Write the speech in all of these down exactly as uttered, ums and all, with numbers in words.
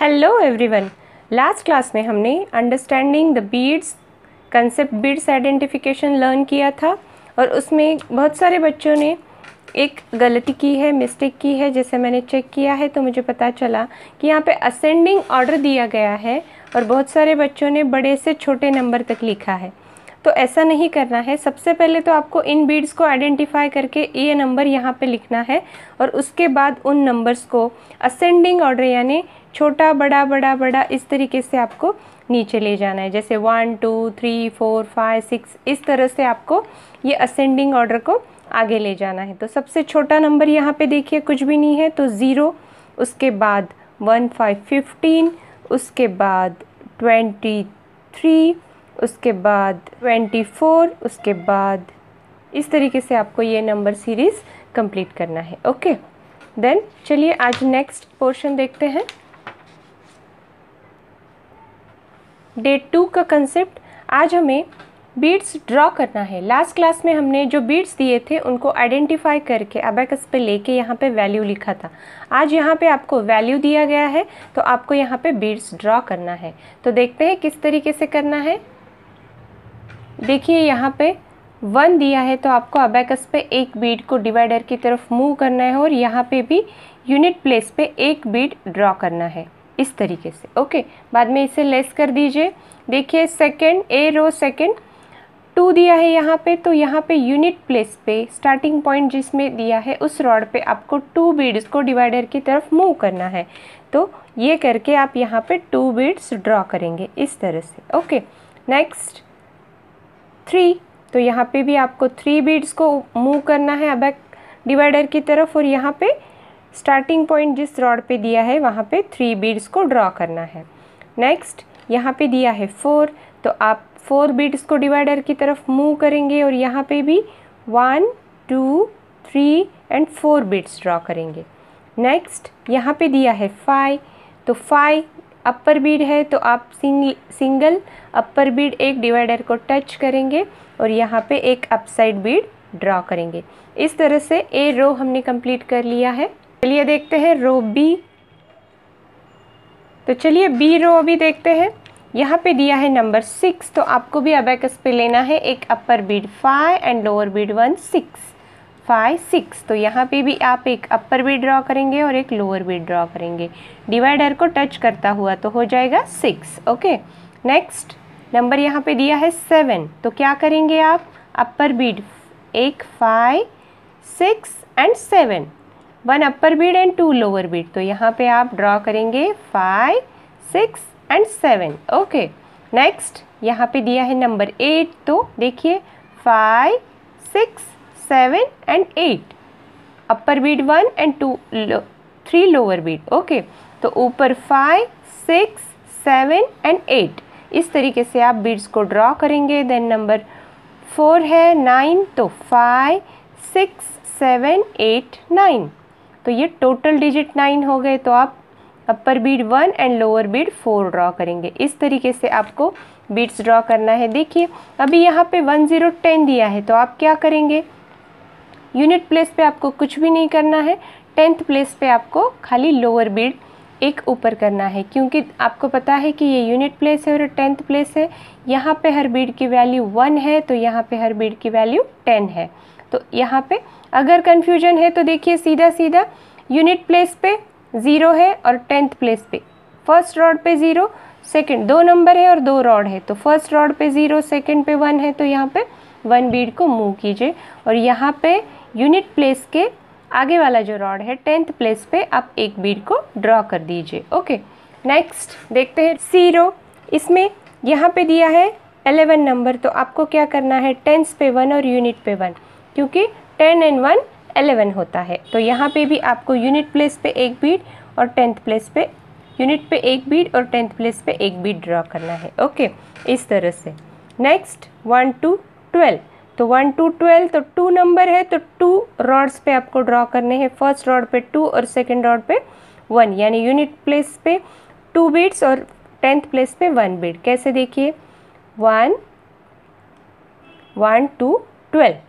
Hello everyone. Last class में हमने understanding the beads concept beads identification learn किया था और उसमें बहुत सारे बच्चों ने एक गलती की है, मिस्टेक की है। जैसे मैंने चेक किया है तो मुझे पता चला कि यहाँ पे असेंडिंग ऑर्डर दिया गया है और बहुत सारे बच्चों ने बड़े से छोटे नंबर तक लिखा है। तो ऐसा नहीं करना है। सबसे पहले तो आपको इन बीड्स को आइडेंटिफाई करके ये नंबर यहाँ पे लिखना है और उसके बाद उन नंबर्स को असेंडिंग ऑर्डर यानी छोटा बड़ा बड़ा बड़ा इस तरीके से आपको नीचे ले जाना है। जैसे one two three four five six इस तरह से आपको ये असेंडिंग ऑर्डर को आगे ले जाना है। तो सबसे छोटा नंबर यहाँ पे देखिए कुछ भी नहीं है तो ज़ीरो, उसके बाद वन फाइव फिफ्टीन, उसके बाद ट्वेंटी थ्री, उसके बाद ट्वेंटी फोर, उसके बाद इस तरीके से आपको ये नंबर सीरीज़ कंप्लीट करना है। ओके, देन चलिए आज नेक्स्ट पोर्शन देखते हैं। डे टू का कंसेप्ट, आज हमें बीड्स ड्रॉ करना है। लास्ट क्लास में हमने जो बीड्स दिए थे उनको आइडेंटिफाई करके अबैकस पे लेके यहाँ पे वैल्यू लिखा था। आज यहाँ पे आपको वैल्यू दिया गया है तो आपको यहाँ पे बीड्स ड्रॉ करना है। तो देखते हैं किस तरीके से करना है। देखिए यहाँ पे वन दिया है तो आपको अबैकस पे एक बीड को डिवाइडर की तरफ मूव करना है और यहाँ पे भी यूनिट प्लेस पे एक बीड ड्रॉ करना है इस तरीके से। ओके, बाद में इसे लेस कर दीजिए। देखिए second a row second two दिया है यहाँ पे, तो यहाँ पे यूनिट प्लेस पे स्टार्टिंग पॉइंट जिसमें दिया है उस रॉड पे आपको टू बीड्स को डिवाइडर की तरफ मूव करना है। तो ये करके आप यहाँ पे टू बीड्स ड्रॉ करेंगे इस तरह से। ओके, नेक्स्ट थ्री, तो यहाँ पे भी आपको थ्री बीड्स को मूव करना है अबैक डिवाइडर की तरफ और यहाँ पे स्टार्टिंग पॉइंट जिस रॉड पे दिया है वहाँ पे थ्री बीड्स को ड्रॉ करना है। नेक्स्ट यहाँ पे दिया है फोर, तो आप फोर बीड्स को डिवाइडर की तरफ मूव करेंगे और यहाँ पे भी one two three and four beads draw करेंगे। नेक्स्ट यहाँ पे दिया है फाइव, तो फाइव अपर बीड है तो आप सिंगल सिंगल अपर बीड एक डिवाइडर को टच करेंगे और यहाँ पे एक अपसाइड बीड ड्रॉ करेंगे। इस तरह से ए रो हमने कंप्लीट कर लिया है। चलिए देखते हैं रो बी। तो चलिए बी रो अभी देखते हैं। यहाँ पे दिया है नंबर सिक्स, तो आपको भी अबैकस पे लेना है एक upper bead five and lower bead one six, five six. तो यहाँ पे भी आप एक अपर बीड ड्रॉ करेंगे और एक लोअर बीड ड्रॉ करेंगे। डिवाइडर को टच करता हुआ तो हो जाएगा सिक्स। ओके, नेक्स्ट नंबर यहाँ पे दिया है सेवन, तो क्या करेंगे आप अपर बीड एक five six and seven, one upper bead and two lower bead, तो यहाँ पे आप ड्रॉ करेंगे five six and seven. Okay, next यहाँ पे दिया है नंबर एट, तो देखिए five six seven and eight, upper bead one and two three lower bead. Okay, तो ऊपर five six seven and eight इस तरीके से आप बीड्स को ड्रॉ करेंगे। देन नंबर फोर है नाइन, तो five six seven eight nine, तो ये टोटल डिजिट नाइन हो गए। तो आप upper bead one and lower bead four draw करेंगे। इस तरीके से आपको बीड्स ड्रॉ करना है। देखिए अभी यहाँ पे वन ज़ीरो टेन दिया है तो आप क्या करेंगे, यूनिट प्लेस पे आपको कुछ भी नहीं करना है। टेंथ प्लेस पे आपको खाली लोअर बीड एक ऊपर करना है, क्योंकि आपको पता है कि ये यूनिट प्लेस है और टेंथ प्लेस है। यहाँ पे हर बीड की वैल्यू वन है तो यहाँ पे हर बीड की वैल्यू टेन है। तो यहाँ पे अगर कन्फ्यूजन है तो देखिए सीधा सीधा यूनिट प्लेस पे ज़ीरो है और टेंथ प्लेस पे फर्स्ट रॉड पे ज़ीरो, सेकंड दो नंबर है और दो रॉड है तो फर्स्ट रॉड पे ज़ीरो सेकंड पे वन है, तो यहाँ पे वन बीड को मूव कीजिए और यहाँ पे यूनिट प्लेस के आगे वाला जो रॉड है टेंथ प्लेस पे आप एक बीड को ड्रॉ कर दीजिए। ओके, नेक्स्ट देखते हैं सी रो। इसमें यहाँ पे दिया है इलेवन नंबर, तो आपको क्या करना है टेंस पे वन और यूनिट पे वन, क्योंकि टेन एंड वन इलेवन होता है। तो यहाँ पे भी आपको यूनिट प्लेस पे एक बीड और टेंथ प्लेस पे यूनिट पे एक बीड और टेंथ प्लेस पे एक बीड ड्रॉ करना है। ओके, इस तरह से। नेक्स्ट वन टू ट्वेल्व, तो वन टू ट्वेल्व तो टू नंबर है तो टू रॉड्स पे आपको ड्रॉ करने हैं। फर्स्ट रॉड पे टू और सेकंड रॉड पे वन, यानी यूनिट प्लेस पे टू बीड्स और टेंथ प्लेस पे वन बीड। कैसे देखिए वन वन टू ट्वेल्व।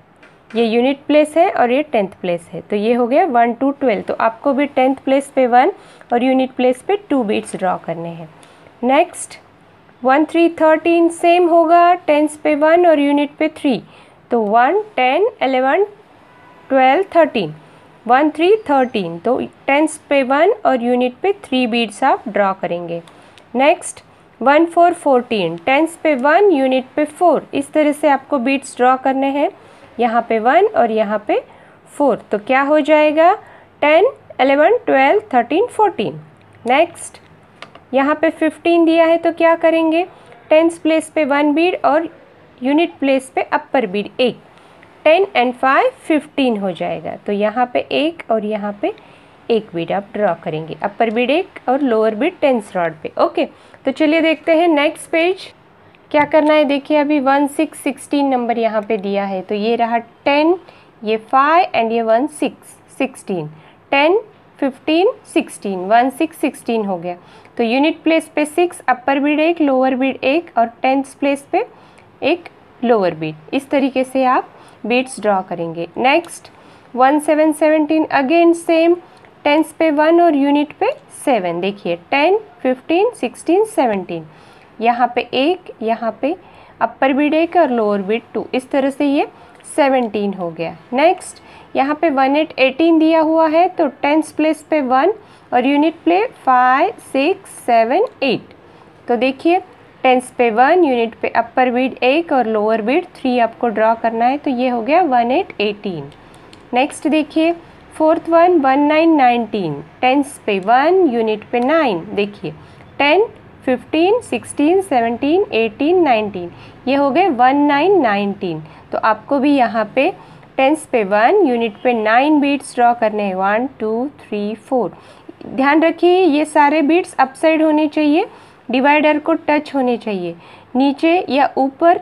ये यूनिट प्लेस है और ये टेंथ प्लेस है, तो ये हो गया वन टू ट्वेल्व। तो आपको भी टेंथ प्लेस पे वन और यूनिट प्लेस पे टू बीट्स ड्रॉ करने हैं। Next one three thirteen same होगा, टेंस पे वन और यूनिट पे थ्री, तो one ten eleven twelve thirteen, one three thirteen, तो टेंस पे वन और यूनिट पे थ्री बीट्स आप ड्रॉ करेंगे। Next one four fourteen, tens पे वन यूनिट पे फोर, इस तरह से आपको बीट्स ड्रॉ करने हैं, यहाँ पे वन और यहाँ पे फोर, तो क्या हो जाएगा ten eleven twelve thirteen fourteen. Next यहाँ पे फिफ्टीन दिया है, तो क्या करेंगे, टेंस प्लेस पे वन बीट और यूनिट प्लेस पे अपर बीट एक, टेन एंड फाइव फिफ्टीन हो जाएगा, तो यहाँ पे एक और यहाँ पे एक बीट आप ड्रॉ करेंगे, अपर बीट एक और लोअर बीट टेंस रॉड पे। ओके, तो चलिए देखते हैं नेक्स्ट पेज क्या करना है। देखिए अभी वन सिक्स सिक्सटीन नंबर यहाँ पे दिया है, तो ये रहा टेन, ये फाइव एंड ये one six sixteen, ten fifteen sixteen, one six sixteen हो गया। तो यूनिट प्लेस पे सिक्स, अपर बीट एक, लोअर बीट एक और टेंस प्लेस पे एक लोअर बीट, इस तरीके से आप बीट्स ड्रॉ करेंगे। Next one seven seventeen, again same, tens पे वन और यूनिट पे सेवन, देखिए टेन फिफ्टीन सिक्सटीन सेवनटीन, यहाँ पे एक, यहाँ पे अपर बीट एक और लोअर बीट टू, इस तरह से ये सेवनटीन हो गया। नेक्स्ट यहाँ पे वन एट एटीन दिया हुआ है, तो टेंस प्लेस पे वन और unit place five six seven eight, तो देखिए टेंस पे वन, यूनिट पे अपर बीट एक और लोअर बीट थ्री आपको ड्रॉ करना है, तो ये हो गया वन एट एटीन। नेक्स्ट देखिए fourth one one nine nineteen, tens पे वन यूनिट पे नाइन, देखिए ten fifteen sixteen seventeen eighteen nineteen, ये हो गए वन नाइन नाइनटीन। तो आपको भी यहाँ पे टेंस पे वन यूनिट पे नाइन बीट्स ड्रॉ करने हैं, वन टू थ्री फोर। ध्यान रखिए ये सारे बीट्स अपसाइड होने चाहिए, डिवाइडर को टच होने चाहिए, नीचे या ऊपर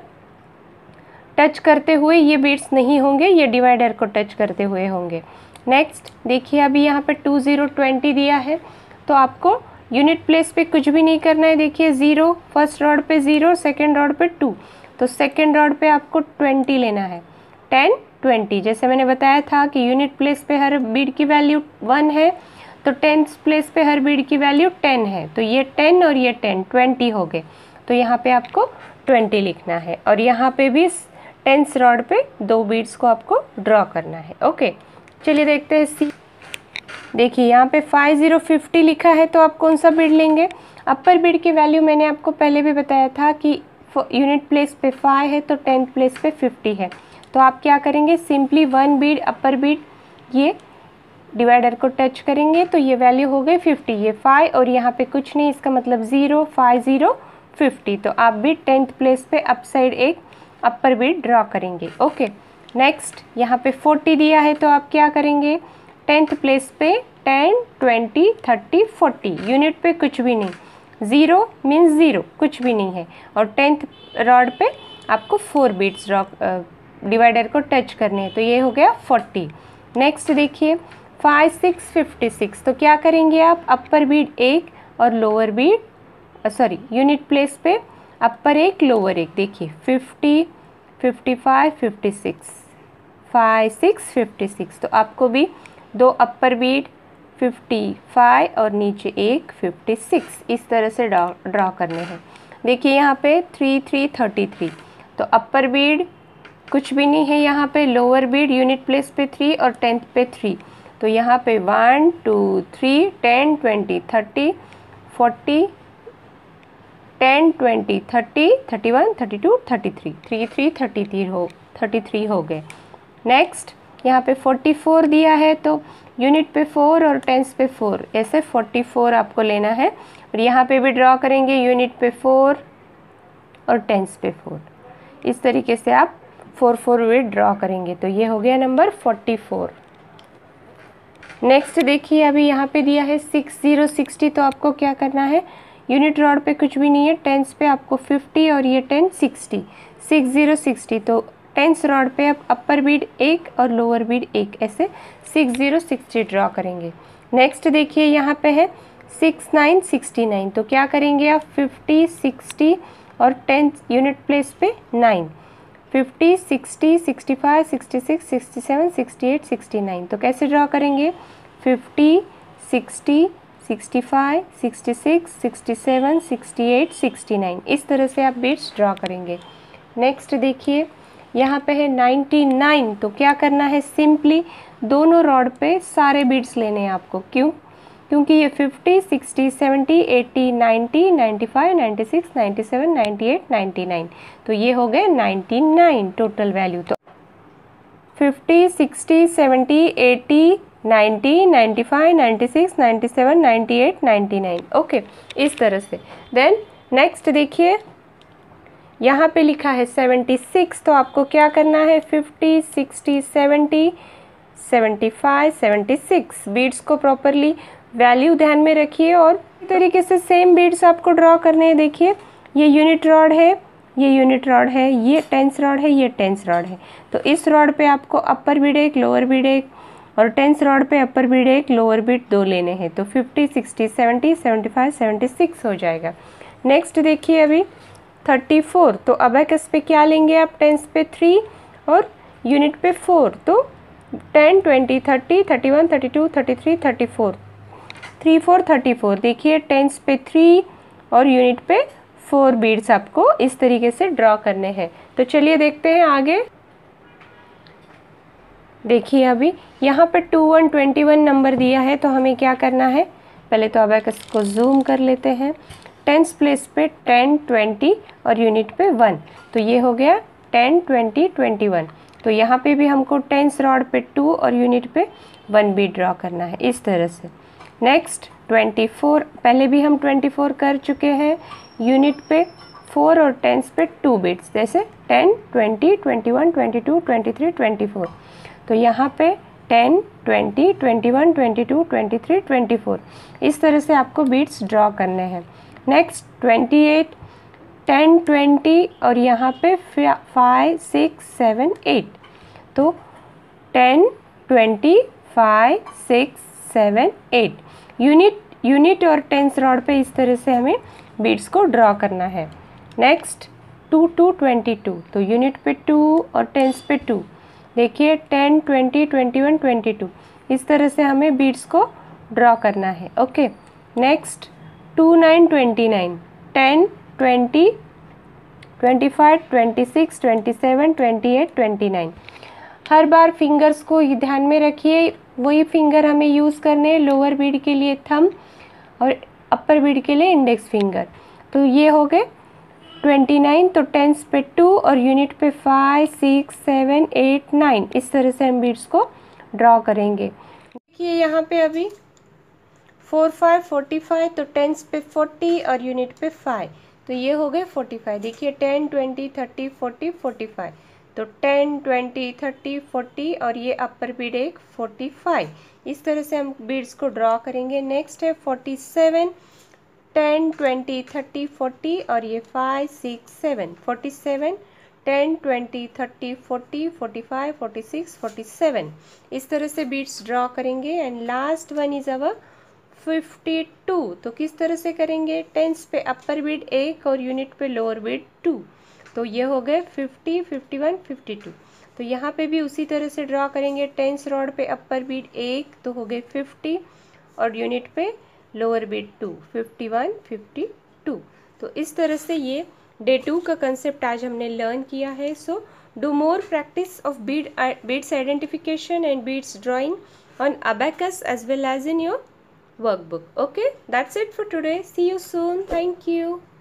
टच करते हुए ये बीट्स नहीं होंगे, ये डिवाइडर को टच करते हुए होंगे। नेक्स्ट देखिए अभी यहाँ पे टू ज़ीरो ट्वेंटी दिया है, तो आपको यूनिट प्लेस पे कुछ भी नहीं करना है। देखिए ज़ीरो, फर्स्ट रॉड पे ज़ीरो, सेकेंड रॉड पे टू, तो सेकेंड रॉड पे आपको ट्वेंटी लेना है, टेन ट्वेंटी। जैसे मैंने बताया था कि यूनिट प्लेस पे हर बीट की वैल्यू वन है, तो टेंस प्लेस पे हर बीट की वैल्यू टेन है, तो ये टेन और ये टेन ट्वेंटी हो गए, तो यहाँ पे आपको ट्वेंटी लिखना है और यहाँ पे भी टेंस रॉड पे दो बीट्स को आपको ड्रॉ करना है। ओके, चलिए देखते हैं सी। देखिए यहाँ पे फाइव ज़ीरो फिफ्टी लिखा है, तो आप कौन सा बीट लेंगे, अपर बीट की वैल्यू मैंने आपको पहले भी बताया था कि यूनिट प्लेस पे फाइव है तो टेंथ प्लेस पे फिफ्टी है, तो आप क्या करेंगे, simply one bead upper bead ये डिवाइडर को टच करेंगे, तो ये वैल्यू हो गई फिफ्टी, ये फाइव और यहाँ पे कुछ नहीं, इसका मतलब ज़ीरो, फाइव ज़ीरो फिफ्टी, तो आप भी टेंथ प्लेस पे अप साइड एक अपर बीट ड्रॉ करेंगे। ओके, नेक्स्ट यहाँ पे फोर्टी दिया है, तो आप क्या करेंगे, टेंथ प्लेस पे ten twenty thirty forty, unit पे कुछ भी नहीं, ज़ीरो मीन्स ज़ीरो, कुछ भी नहीं है, और टेंथ रॉड पे आपको फोर बीट्स ड्रॉ डिवाइडर को टच करने हैं, तो ये हो गया फोर्टी। नेक्स्ट देखिए फाइव सिक्स फिफ्टी सिक्स, तो क्या करेंगे आप, अपर बीट एक और lower bead sorry unit place पे अपर एक लोअर एक, देखिए fifty fifty five fifty six, five six fifty six, तो आपको भी दो अपर बीट फिफ्टी फाइव और नीचे एक फिफ्टी सिक्स, इस तरह से ड्रॉ ड्रॉ करने हैं। देखिए यहाँ पे थ्री थ्री थर्टी थ्री, तो अपर बीट कुछ भी नहीं है, यहाँ पे लोअर बीट यूनिट प्लेस पे थ्री और टेंथ पे थ्री, तो यहाँ पे one two three ten twenty thirty forty ten twenty thirty thirty one thirty two thirty three, three three thirty three हो थर्टी थ्री हो गए। नेक्स्ट यहाँ पे फोर्टी फोर दिया है, तो यूनिट पे फोर और टेंस पे फोर, ऐसे फोर्टी फोर आपको लेना है, और यहाँ पे भी ड्रॉ करेंगे यूनिट पे फोर और टेंस पे फोर, इस तरीके से आप फोर फोर बीट ड्रॉ करेंगे, तो ये हो गया नंबर फोर्टी फोर। नेक्स्ट देखिए अभी यहाँ पे दिया है सिक्स ज़ीरो सिक्सटी, तो आपको क्या करना है, यूनिट रॉड पे कुछ भी नहीं है, टेंस पे आपको फिफ्टी और ये ten sixty, six zero sixty, तो टेंस रॉड पे आप अपर बीट एक और लोअर बीट एक, ऐसे सिक्स ज़ीरो सिक्सटी ड्रॉ करेंगे। नेक्स्ट देखिए यहाँ पे है सिक्स नाइन सिक्सटी नाइन, तो क्या करेंगे आप फिफ्टी सिक्सटी और टेन यूनिट प्लेस पे nine, fifty, sixty, sixty five, sixty six, sixty seven, sixty eight, sixty nine. तो कैसे ड्रॉ करेंगे? Fifty, sixty, sixty five, sixty six, sixty seven, sixty eight, sixty nine. इस तरह से आप beads draw करेंगे। Next देखिए, यहाँ पे है नाइन्टी नाइन। तो क्या करना है? सिंपली दोनों रॉड पे सारे बीट्स लेने हैं आपको। क्यों? क्योंकि ये fifty, sixty, seventy, eighty, ninety, ninety five, ninety six, ninety seven, ninety eight, ninety nine. तो ये हो गए नाइन्टी नाइन टोटल वैल्यू। तो fifty, sixty, seventy, eighty, ninety, ninety five, ninety six, ninety seven, ninety eight, ninety nine. Okay, इस तरह से। Then next देखिए, यहाँ पे लिखा है सेवेंटी सिक्स। तो आपको क्या करना है? Fifty, sixty, seventy, seventy five, seventy six beads को प्रॉपरली वैल्यू ध्यान में रखिए और इस तरीके से सेम बीट्स आपको ड्रॉ करने हैं। देखिए, ये यूनिट रॉड है, ये यूनिट रॉड है, ये टेंस रॉड है, ये टेंस रॉड है। तो इस रॉड पे आपको अपर बीड एक, लोअर बीड एक, और टेंस रॉड पे अपर बीड एक, लोअर बीड दो लेने हैं। तो fifty, sixty, seventy, seventy five, seventy six हो जाएगा। नेक्स्ट देखिए अभी थर्टी फोर। तो अबैकस पे क्या लेंगे आप? टेंस पे थ्री और यूनिट पे फोर। तो ten, twenty, thirty, thirty one, thirty two, thirty three, thirty four, three four, thirty four. देखिए, टेंस पे थ्री और यूनिट पे फोर बीड्स आपको इस तरीके से ड्रॉ करने हैं। तो चलिए देखते हैं आगे। देखिए, अभी यहाँ पे two one twenty one number दिया है। तो हमें क्या करना है? पहले तो अबैकस को जूम कर लेते हैं। टेंस प्लेस पे टेन, ट्वेंटी और यूनिट पे वन। तो ये हो गया टेन, ट्वेंटी, ट्वेंटी वन। तो यहाँ पे भी हमको टेंस रॉड पे टू और यूनिट पे वन बीट ड्रॉ करना है इस तरह से। नेक्स्ट ट्वेंटी फोर, पहले भी हम ट्वेंटी फोर कर चुके हैं। यूनिट पे फोर और टेंस पे टू बीट्स, जैसे ten, twenty, twenty one, twenty two, twenty three, twenty four. तो यहाँ पे ten, twenty, twenty one, twenty two, twenty three, twenty four. इस तरह से आपको बीट्स ड्रॉ करने हैं। Next twenty eight, ten, twenty और यहाँ पे फाइव, सिक्स, सेवन, एट। तो ten, twenty, five, six, seven, eight. Unit unit और टेंस रॉड पे इस तरह से हमें बीट्स को ड्रॉ करना है। Next two two twenty two. तो यूनिट पे टू और टेंस पे टू। देखिए, ten, twenty, twenty one, twenty two. इस तरह से हमें बीट्स को ड्रॉ करना है। Okay, next two nine twenty nine, ten, twenty, twenty five, twenty six, twenty seven, twenty eight, twenty nine. हर बार फिंगर्स को ध्यान में रखिए, वही फिंगर हमें यूज़ करने हैं। लोअर बीड के लिए थंब और अपर बीड के लिए इंडेक्स फिंगर। तो ये हो गए ट्वेंटी नाइन। तो टेंस पे टू और यूनिट पे five, six, seven, eight, nine. इस तरह से हम बीट्स को ड्रॉ करेंगे। देखिए, यहाँ पे अभी फोर, फाइव, फोर्टी फाइव। तो टेंस पे फोर्टी और यूनिट पे फाइव। तो ये हो गए फोर्टी फाइव। देखिए, ten, twenty, thirty, forty, forty five. तो टेन, ट्वेंटी, थर्टी, फोर्टी और ये अपर बीड एक फोर्टी फाइव। इस तरह से हम बीड्स को ड्रॉ करेंगे। नेक्स्ट है forty seven, ten, twenty, thirty, forty और ये five, six, seven. Forty seven, ten, twenty, thirty, forty, forty five, forty six, forty seven. इस तरह से बीड्स ड्रॉ करेंगे। And last one is our fifty two. तो किस तरह से करेंगे? टेंस पे अपर बीड एक और यूनिट पे लोअर बीड टू। तो ये हो गए fifty, fifty one, fifty two. तो यहाँ पे भी उसी तरह से ड्रॉ करेंगे। टेंस रॉड पे अपर बीड एक, तो हो गए फिफ्टी और यूनिट पे lower bead two, fifty one, fifty two. तो इस तरह से ये डे टू का कंसेप्ट आज हमने लर्न किया है। So do more practice of bead beads identification and beads drawing on abacus as well as in your workbook. Okay, that's it for today. See you soon. Thank you.